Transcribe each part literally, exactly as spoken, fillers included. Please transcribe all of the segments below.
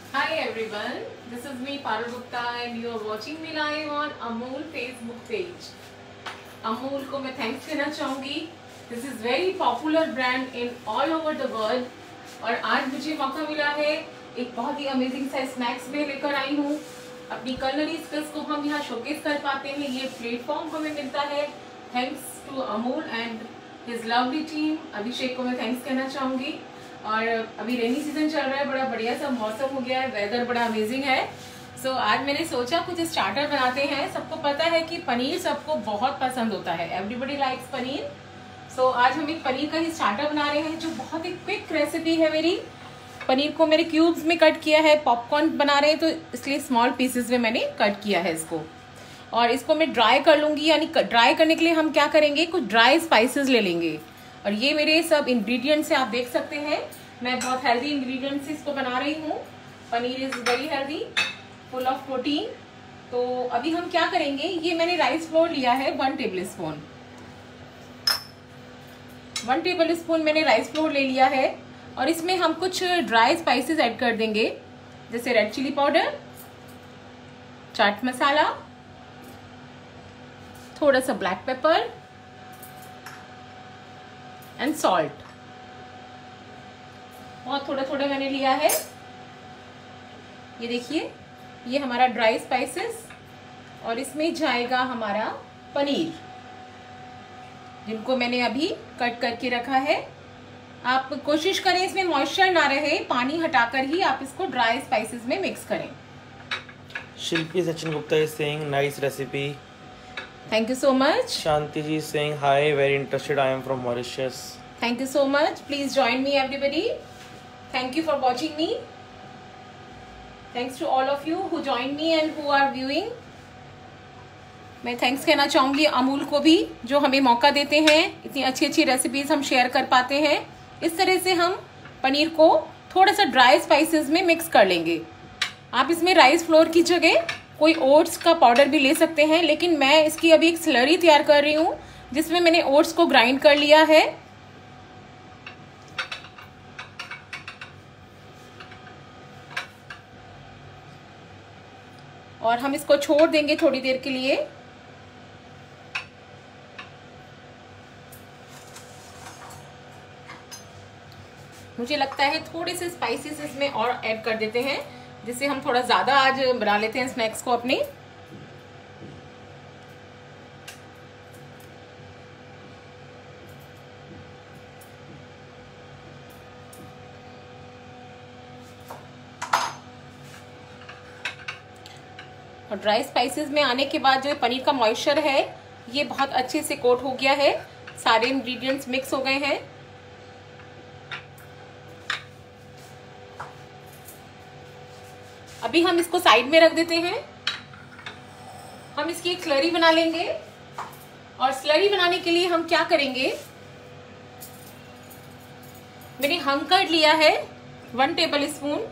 Hi everyone, this is me Parul Gupta and you are watching me live on Amul Facebook page. Amul को मैं thanks देना चाहूँगी. This is very popular brand in all over the world और आज मुझे मौका मिला है एक बहुत ही अमेजिंग सा स्नैक्स में लेकर आई हूँ. अपनी culinary skills को हम यहाँ शोकेस कर पाते हैं. ये प्लेटफॉर्म हमें मिलता है thanks to Amul and his lovely team. Abhishek को मैं थैंक्स कहना चाहूँगी. और अभी रेनी सीजन चल रहा है, बड़ा बढ़िया सा मौसम हो गया है, वेदर बड़ा अमेजिंग है. सो so, आज मैंने सोचा कुछ स्टार्टर बनाते हैं. सबको पता है कि पनीर सबको बहुत पसंद होता है, everybody likes paneer. So so, आज हम एक पनीर का ही स्टार्टर बना रहे हैं जो बहुत ही क्विक रेसिपी है मेरी. पनीर को मैंने क्यूब्स में कट किया है, पॉपकॉर्न बना रहे हैं तो इसलिए स्मॉल पीसेस में मैंने कट किया है इसको. और इसको मैं ड्राई कर लूँगी. यानी ड्राई करने के लिए हम क्या करेंगे, कुछ ड्राई स्पाइसेस ले लेंगे. और ये मेरे सब इंग्रेडिएंट्स से आप देख सकते हैं. मैं बहुत हेल्दी इंग्रेडिएंट्स से इसको बना रही हूँ. Paneer is very healthy, full of protein. तो अभी हम क्या करेंगे, ये मैंने राइस फ्लोर लिया है one tablespoon. One tablespoon मैंने राइस फ्लोर ले लिया है. और इसमें हम कुछ ड्राई स्पाइसेस ऐड कर देंगे, जैसे red chilli powder, chaat masala, थोड़ा सा ब्लैक पेपर एंड सॉल्ट. बहुत थोड़ा थोड़ा मैंने लिया है. ये देखिए, ये हमारा ड्राई स्पाइसेस. और इसमें जाएगा हमारा पनीर जिनको मैंने अभी कट करके रखा है. आप कोशिश करें इसमें मॉइस्चर ना रहे, पानी हटाकर ही आप इसको ड्राई स्पाइसेस में मिक्स करें. Shilpi Sachin Gupta is saying nice recipe. Thank you so much. Shanti ji is saying hi, very interested. I am from Mauritius. Thank you so much. Please join me everybody. Thank you for watching me. Thanks to all of you who joined me and who are viewing. मैं thanks कहना चाहूँगी अमूल को भी, जो हमें मौका देते हैं. इतनी अच्छी अच्छी रेसिपीज हम शेयर कर पाते हैं. इस तरह से हम पनीर को थोड़ा सा ड्राई स्पाइसेस में मिक्स कर लेंगे. आप इसमें राइस फ्लोर की जगह कोई ओट्स का पाउडर भी ले सकते हैं, लेकिन मैं इसकी अभी एक स्लरी तैयार कर रही हूँ जिसमें मैंने ओट्स को ग्राइंड कर लिया है. और हम इसको छोड़ देंगे थोड़ी देर के लिए. मुझे लगता है थोड़े से स्पाइसेस इसमें और ऐड कर देते हैं, जिससे हम थोड़ा ज्यादा आज बना लेते हैं स्नैक्स को अपने. और ड्राई स्पाइसेस में आने के बाद जो पनीर का मॉइस्चर है ये बहुत अच्छे से कोट हो गया है. सारे इंग्रेडिएंट्स मिक्स हो गए हैं. अभी हम इसको साइड में रख देते हैं. हम इसकी एक स्लरी बना लेंगे. और स्लरी बनाने के लिए हम क्या करेंगे, मैंने हंकर्ड लिया है वन टेबल स्पून.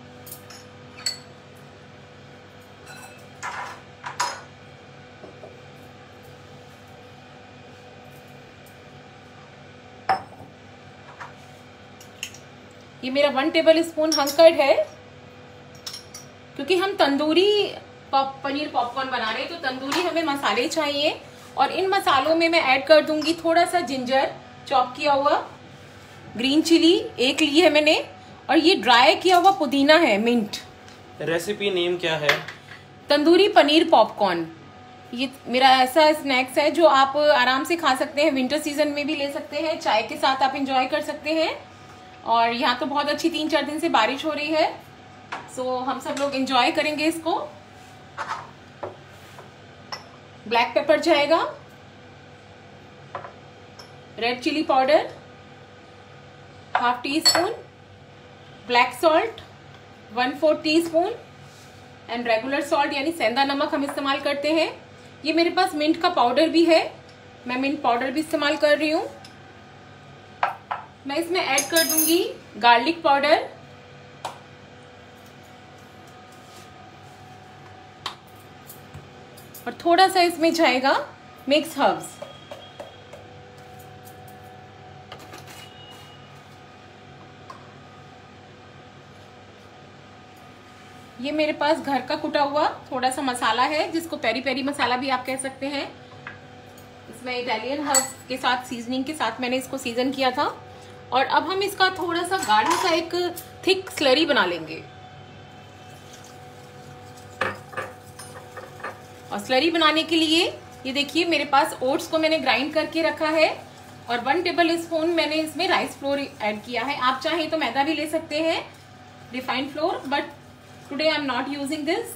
ये मेरा वन टेबल स्पून हंकर्ड है. क्योंकि हम तंदूरी पॉप पनीर पॉपकॉर्न बना रहे हैं तो तंदूरी हमें मसाले चाहिए. और इन मसालों में मैं ऐड कर दूंगी थोड़ा सा जिंजर चॉप किया हुआ, ग्रीन चिली एक ली है मैंने, और ये ड्राई किया हुआ पुदीना है, मिंट. रेसिपी नेम क्या है? तंदूरी पनीर पॉपकॉर्न. ये मेरा ऐसा स्नैक्स है जो आप आराम से खा सकते हैं. विंटर सीजन में भी ले सकते हैं, चाय के साथ आप इंजॉय कर सकते हैं. और यहाँ तो बहुत अच्छी तीन चार दिन से बारिश हो रही है, सो so, हम सब लोग एंजॉय करेंगे इसको. ब्लैक पेपर जाएगा, red chilli powder half teaspoon, black salt one fourth teaspoon and regular salt यानी सेंधा नमक हम इस्तेमाल करते हैं. ये मेरे पास मिंट का पाउडर भी है, मैं मिंट पाउडर भी इस्तेमाल कर रही हूँ. मैं इसमें ऐड कर दूंगी गार्लिक पाउडर, और थोड़ा सा इसमें जाएगा मिक्स हर्ब्स. ये मेरे पास घर का कुटा हुआ थोड़ा सा मसाला है, जिसको पेरी पेरी मसाला भी आप कह सकते हैं। इसमें इटालियन हर्ब्स के साथ, सीजनिंग के साथ मैंने इसको सीजन किया था। और अब हम इसका थोड़ा सा गाढ़ा सा एक थिक स्लरी बना लेंगे। और स्लरी बनाने के लिए ये देखिए मेरे पास ओट्स को मैंने ग्राइंड करके रखा है और वन टेबल स्पून मैंने इसमें राइस फ्लोर ऐड किया है। आप चाहें तो मैदा भी ले सकते हैं, refined flour, but today I am not using this.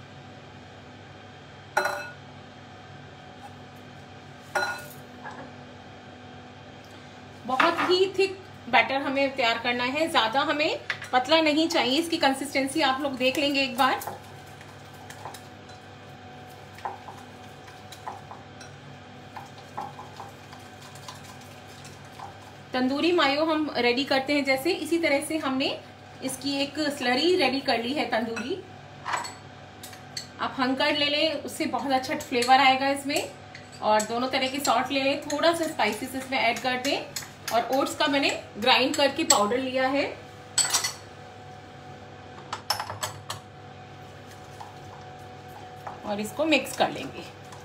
बहुत ही थिक बैटर हमें तैयार करना है, ज्यादा हमें पतला नहीं चाहिए। इसकी कंसिस्टेंसी आप लोग देख लेंगे एक बार। तंदूरी मायो हम रेडी करते हैं जैसे, इसी तरह से हमने इसकी एक स्लरी रेडी कर ली है तंदूरी। आप हंकर्ड ले लें, उससे बहुत अच्छा फ्लेवर आएगा इसमें। और दोनों तरह के सॉल्ट ले लें, थोड़ा सा स्पाइसेस इसमें ऐड कर दें। और ओट्स का मैंने ग्राइंड करके पाउडर लिया है। और इसको मिक्स कर लेंगे।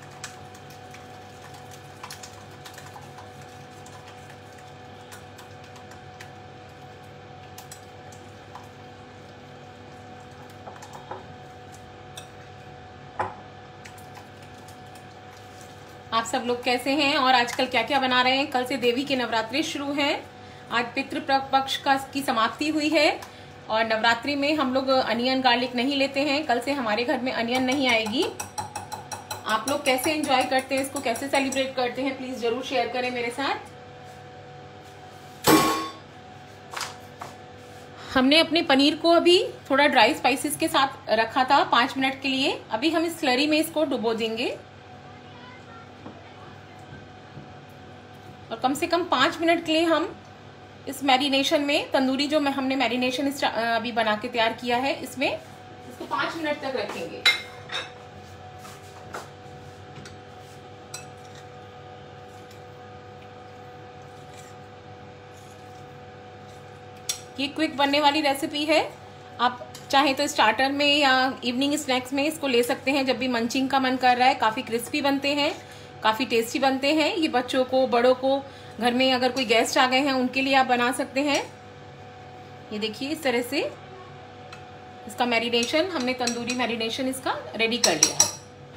आप सब लोग कैसे हैं और आजकल क्या क्या बना रहे हैं? कल से देवी के नवरात्रि शुरू हैं। आज पितृ पक्ष का की समाप्ति हुई है और नवरात्रि में हम लोग अनियन गार्लिक नहीं लेते हैं। कल से हमारे घर में अनियन नहीं आएगी। आप लोग कैसे एंजॉय करते हैं, इसको कैसे सेलिब्रेट करते हैं, प्लीज जरूर शेयर करें मेरे साथ। हमने अपने पनीर को अभी थोड़ा ड्राई स्पाइसेस के साथ रखा था पांच मिनट के लिए। अभी हम इस स्लरी में इसको डुबो देंगे और कम से कम पांच मिनट के लिए हम इस मैरिनेशन में, तंदूरी जो मैं हमने मैरिनेशन अभी बना के तैयार किया है, इसमें इसको पांच मिनट तक रखेंगे। ये क्विक बनने वाली रेसिपी है। आप चाहे तो स्टार्टर में या इवनिंग स्नैक्स में इसको ले सकते हैं जब भी मंचिंग का मन कर रहा है। काफी क्रिस्पी बनते हैं, काफी टेस्टी बनते हैं। ये बच्चों को, बड़ों को, घर में अगर कोई गेस्ट आ गए हैं उनके लिए आप बना सकते हैं। ये देखिए इस तरह से इसका मैरिनेशन, हमने तंदूरी मैरिनेशन इसका रेडी कर लिया है।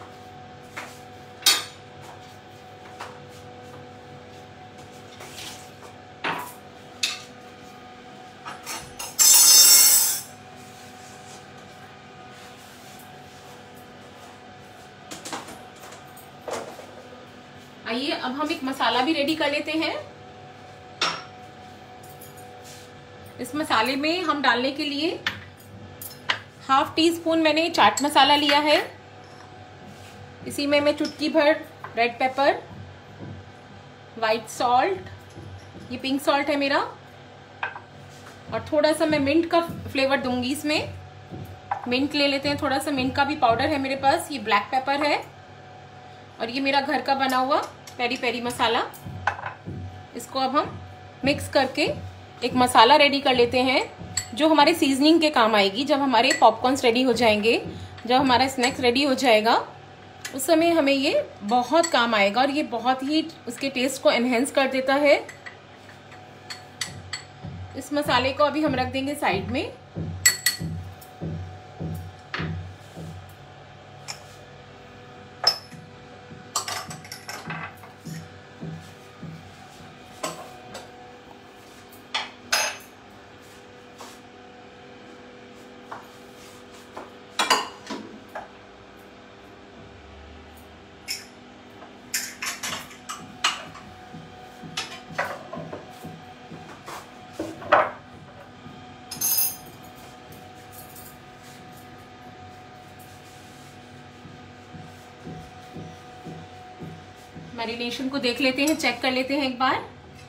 आइए अब हम एक मसाला भी रेडी कर लेते हैं। इस मसाले में हम डालने के लिए हाफ टी स्पून मैंने चाट मसाला लिया है। इसी में मैं चुटकी भर रेड पेपर, वाइट सॉल्ट, ये पिंक सॉल्ट है मेरा, और थोड़ा सा मैं मिंट का फ्लेवर दूंगी इसमें। मिंट ले लेते हैं, थोड़ा सा मिंट का भी पाउडर है मेरे पास। ये ब्लैक पेपर है और ये मेरा घर का बना हुआ पेरी पेरी मसाला। इसको अब हम मिक्स करके एक मसाला रेडी कर लेते हैं जो हमारे सीजनिंग के काम आएगी। जब हमारे पॉपकॉर्न्स रेडी हो जाएंगे, जब हमारा स्नैक्स रेडी हो जाएगा, उस समय हमें ये बहुत काम आएगा और ये बहुत ही उसके टेस्ट को एनहेंस कर देता है। इस मसाले को अभी हम रख देंगे साइड में। मैरिनेशन को देख लेते हैं, चेक कर लेते हैं एक बार।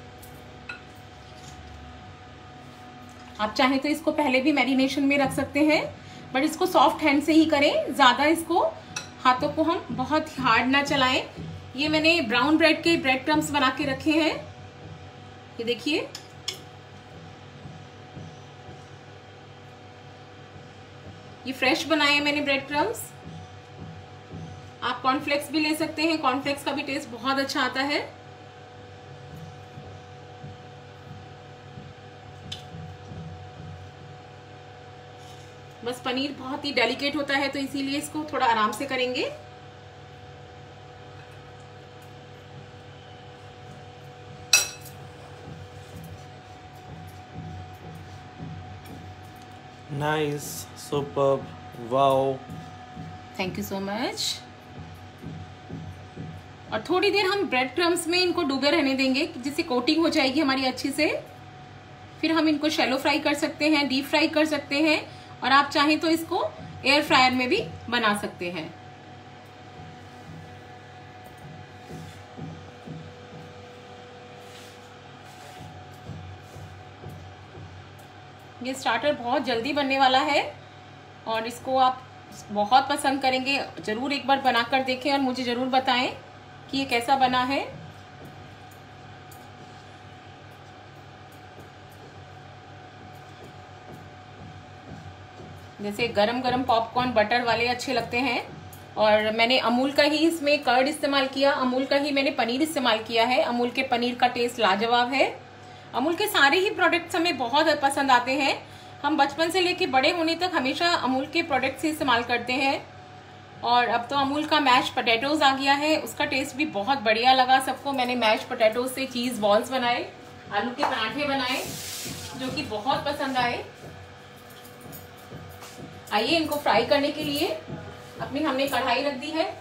आप चाहें तो इसको पहले भी मैरिनेशन में रख सकते हैं, बट इसको सॉफ्ट हैंड से ही करें। ज्यादा इसको हाथों को हम बहुत हार्ड ना चलाएं। ये मैंने ब्राउन ब्रेड के ब्रेड क्रम्स बना के रखे हैं, ये देखिए। ये फ्रेश बनाए हैं मैंने ब्रेड क्रम्स। आप कॉर्नफ्लेक्स भी ले सकते हैं, कॉर्नफ्लेक्स का भी टेस्ट बहुत अच्छा आता है। बस पनीर बहुत ही डेलिकेट होता है तो इसीलिए इसको थोड़ा आराम से करेंगे। Nice, superb, wow. Thank you so much. और थोड़ी देर हम ब्रेड क्रम्स में इनको डूबे रहने देंगे जिससे कोटिंग हो जाएगी हमारी अच्छी से। फिर हम इनको शैलो फ्राई कर सकते हैं, डीप फ्राई कर सकते हैं, और आप चाहें तो इसको एयर फ्रायर में भी बना सकते हैं। ये स्टार्टर बहुत जल्दी बनने वाला है और इसको आप बहुत पसंद करेंगे। जरूर एक बार बनाकर देखें और मुझे जरूर बताएं कि ये कैसा बना है। जैसे गरम गरम पॉपकॉर्न बटर वाले अच्छे लगते हैं। और मैंने अमूल का ही इसमें कर्ड इस्तेमाल किया, अमूल का ही मैंने पनीर इस्तेमाल किया है। अमूल के पनीर का टेस्ट लाजवाब है। अमूल के सारे ही प्रोडक्ट्स हमें बहुत पसंद आते हैं। हम बचपन से लेके बड़े होने तक हमेशा अमूल के प्रोडक्ट्स ही इस्तेमाल करते हैं। और अब तो अमूल का मैश पोटैटोज आ गया है, उसका टेस्ट भी बहुत बढ़िया लगा सबको। मैंने मैश पोटैटोज से चीज बॉल्स बनाए, आलू के पराठे बनाए जो कि बहुत पसंद आए। आइए इनको फ्राई करने के लिए अपनी हमने कढ़ाई रख दी है।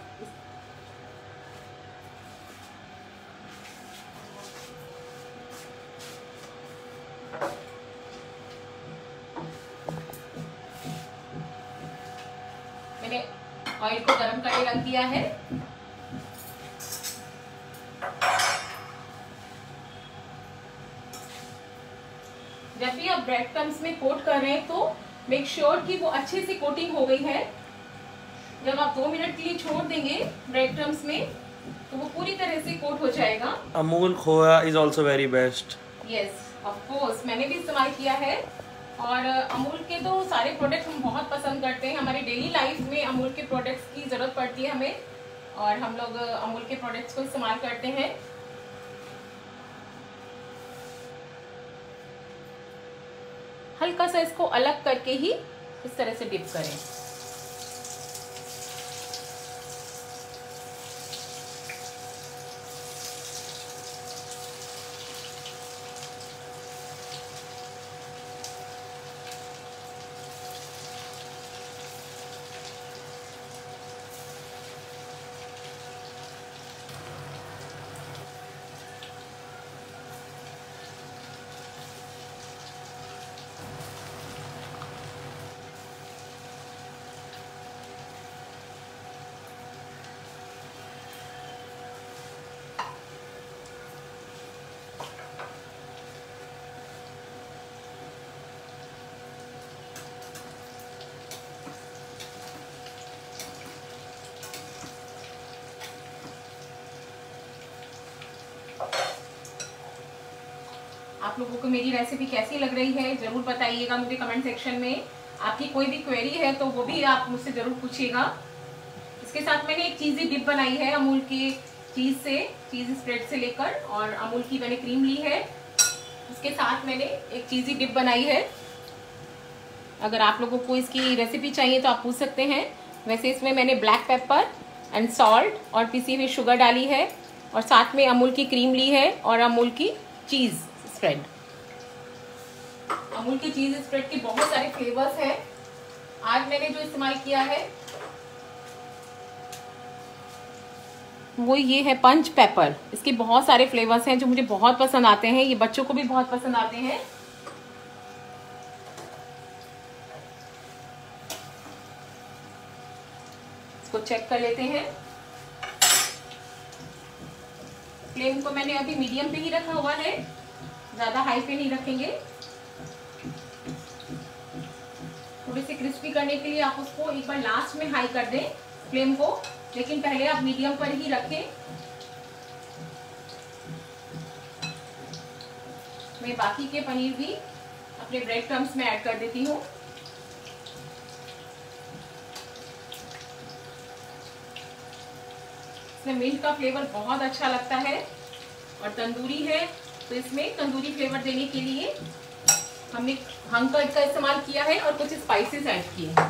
मैंने ऑयल को गरम करने रख दिया है। जब भी आप ब्रेड क्रम्स में कोट कर रहे हैं तो मेक श्योर कि वो अच्छे से कोटिंग हो गई है। जब आप दो मिनट के लिए छोड़ देंगे ब्रेड क्रम्स में तो वो पूरी तरह से कोट हो जाएगा। Amul khoya is also very best. Yes of course, मैंने भी इस्तेमाल किया है। और अमूल के तो सारे प्रोडक्ट हम बहुत पसंद करते हैं। हमारी डेली लाइफ में अमूल के प्रोडक्ट्स की जरूरत पड़ती है हमें, और हम लोग अमूल के प्रोडक्ट्स को इस्तेमाल करते हैं। हल्का सा इसको अलग करके ही इस तरह से डिप करें। आप लोगों को मेरी रेसिपी कैसी लग रही है जरूर बताइएगा मुझे कमेंट सेक्शन में। आपकी कोई भी क्वेरी है तो वो भी आप मुझसे जरूर पूछिएगा। इसके साथ मैंने एक चीज़ी डिप बनाई है अमूल की चीज़ से, चीज़ स्प्रेड से लेकर, और अमूल की मैंने क्रीम ली है। इसके साथ मैंने एक चीज़ी डिप बनाई है। अगर आप लोगों को इसकी रेसिपी चाहिए तो आप पूछ सकते हैं। वैसे इसमें मैंने ब्लैक पेपर एंड सॉल्ट और पिसी हुई शुगर डाली है, और साथ में अमूल की क्रीम ली है और अमूल की चीज़ स्प्रेड। अमूल की चीज स्प्रेड के बहुत सारे फ्लेवर्स हैं। आज मैंने जो इस्तेमाल किया है वो ये है पंच पेपर। इसके बहुत सारे फ्लेवर्स हैं जो मुझे बहुत पसंद आते हैं, ये बच्चों को भी बहुत पसंद आते हैं। इसको चेक कर लेते हैं। फ्लेम को मैंने अभी मीडियम पे ही रखा हुआ है, ज्यादा हाई पे नहीं रखेंगे। थोड़ी सी क्रिस्पी करने के लिए आप उसको एक बार लास्ट में हाई कर दें फ्लेम को, लेकिन पहले आप मीडियम पर ही रखें। मैं बाकी के पनीर भी अपने ब्रेड क्रम्स में ऐड कर देती हूँ। इसमें मिंट का फ्लेवर बहुत अच्छा लगता है और तंदूरी है तो इसमें तंदूरी फ्लेवर देने के लिए हमने हंग कर्ड का इस्तेमाल किया है और कुछ स्पाइसेस ऐड किए हैं।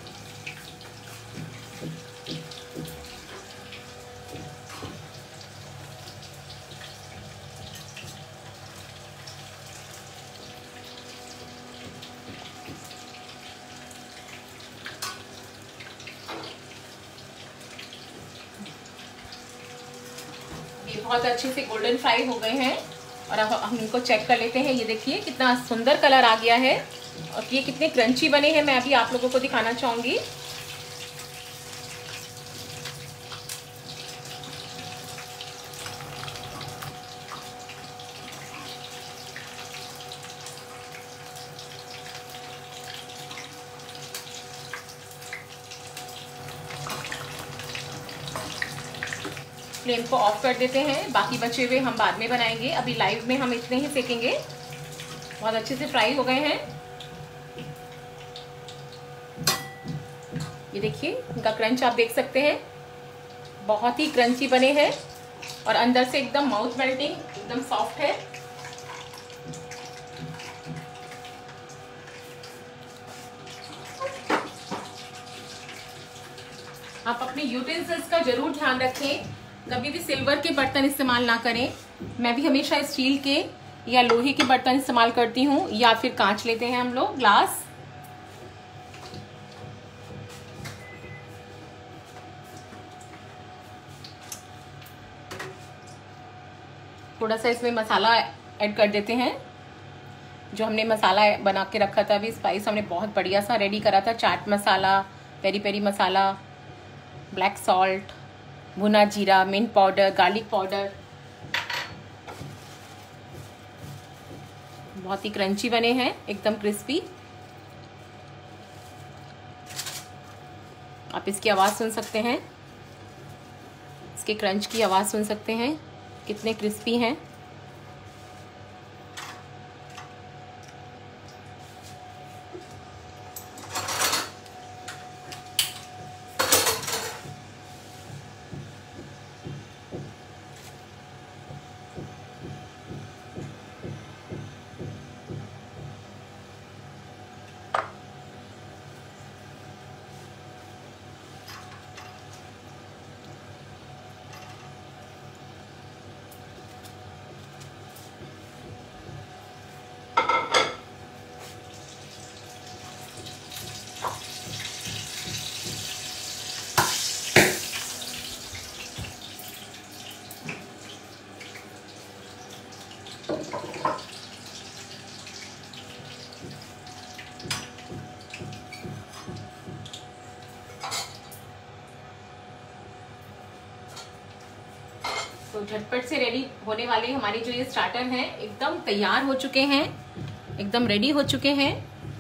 बहुत अच्छे से गोल्डन फ्राई हो गए हैं और अब हम इनको चेक कर लेते हैं। ये देखिए कितना सुंदर कलर आ गया है और ये कितने क्रंची बने हैं मैं अभी आप लोगों को दिखाना चाहूंगी। फ्लेम को ऑफ कर देते हैं, बाकी बचे हुए हम बाद में बनाएंगे, अभी लाइव में हम इतने ही सेकेंगे। बहुत अच्छे से फ्राई हो गए हैं। ये देखिए इनका क्रंच आप देख सकते हैं, बहुत ही क्रंची बने हैं और अंदर से एकदम माउथ मेल्टिंग, एकदम सॉफ्ट है। आप अपने यूटेंसिल्स का जरूर ध्यान रखें, कभी भी सिल्वर के बर्तन इस्तेमाल ना करें। मैं भी हमेशा स्टील के या लोहे के बर्तन इस्तेमाल करती हूँ या फिर कांच लेते हैं हम लोग, ग्लास। थोड़ा सा इसमें मसाला ऐड कर देते हैं, जो हमने मसाला बना के रखा था, अभी स्पाइस हमने बहुत बढ़िया सा रेडी करा था। Chaat masala, peri peri masala, black salt, भुना जीरा, मिंट पाउडर, गार्लिक पाउडर। बहुत ही क्रंची बने हैं, एकदम क्रिस्पी। आप इसकी आवाज़ सुन सकते हैं, इसके क्रंच की आवाज़ सुन सकते हैं, कितने क्रिस्पी हैं। तो झटपट से रेडी होने वाले हमारे जो ये स्टार्टर हैं एकदम तैयार हो चुके हैं, एकदम रेडी हो चुके हैं।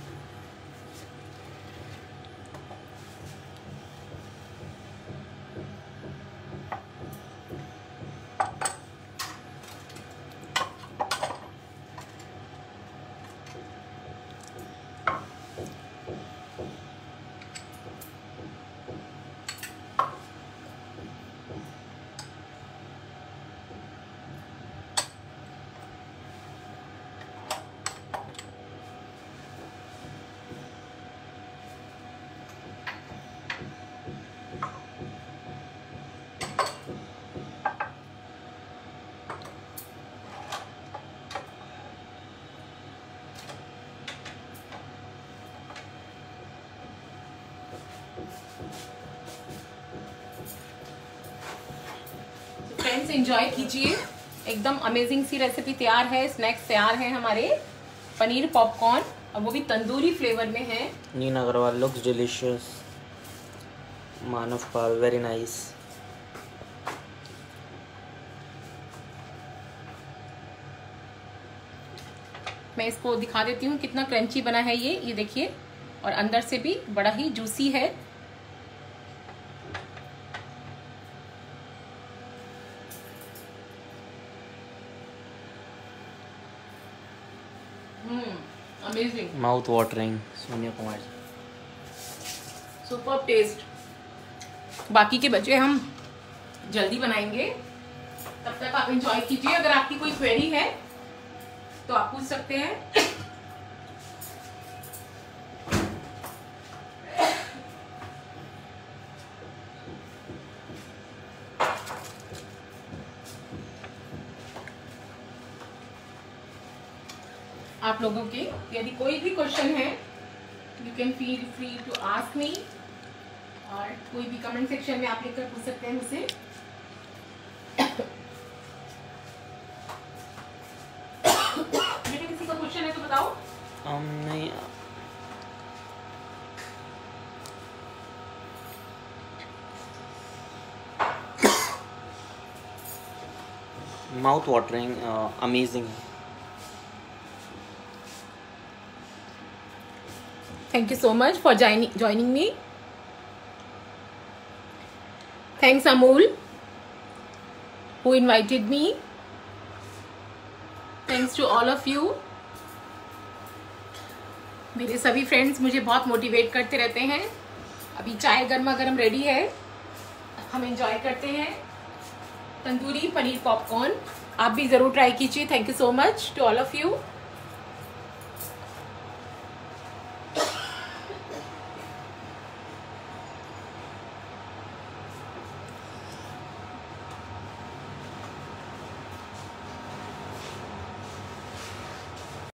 फ्रेंड्स एंजॉय कीजिए, एकदम अमेजिंग सी रेसिपी तैयार है, स्नैक्स तैयार है हमारे। पनीर पॉपकॉर्न और वो भी तंदूरी फ्लेवर में है। Neena Agarwal looks delicious, Manav Pal very nice. मैं इसको दिखा देती हूँ कितना क्रंची बना है ये ये देखिए, और अंदर से भी बड़ा ही जूसी है। Amazing, mouth watering. Sonia Kumar ji, super taste. बाकी के बचे हम जल्दी बनाएंगे। तब तक आप एंजॉय कीजिए। अगर आपकी कोई क्वेरी है तो आप पूछ सकते हैं। आप लोगों के यदि कोई भी क्वेश्चन है, you can feel free to ask me, और कोई भी कमेंट सेक्शन में आप लिखकर पूछ सकते हैं मुझसे। बेटा किसी का क्वेश्चन है तो बताओ। um, नहीं mouth watering, amazing. Thank you so much for joining joining me. Thanks Amul, who invited me. Thanks to all of you. मेरे सभी फ्रेंड्स मुझे बहुत मोटिवेट करते रहते हैं। अभी चाय गर्मा गर्म रेडी है, हम एंजॉय करते हैं। तंदूरी पनीर पॉपकॉर्न आप भी ज़रूर ट्राई कीजिए। Thank you so much to all of you.